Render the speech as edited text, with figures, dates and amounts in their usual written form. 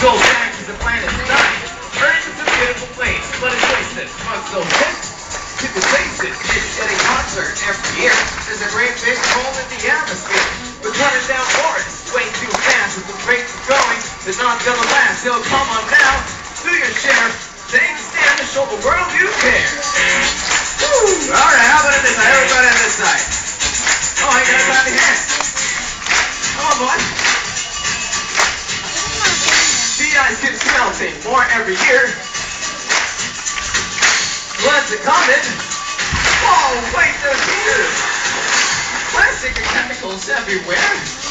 goes back to the planet's nine. Earth is a beautiful place, but it's wasted. What's so hip? You can taste it. It's getting hotter every year. There's a great big hole in the atmosphere. We're cutting down forests way too fast. With the rate we're going, it's not gonna last. So come on now, do your share. Take a stand to show the world you care. Woo! Alright, how about this side? Everybody on this side. Oh, I got a clapping hand. Come on, boy. Sea ice keeps melting more every year. Floods are coming. Whoa, wait, there's here. Plastic and chemicals everywhere.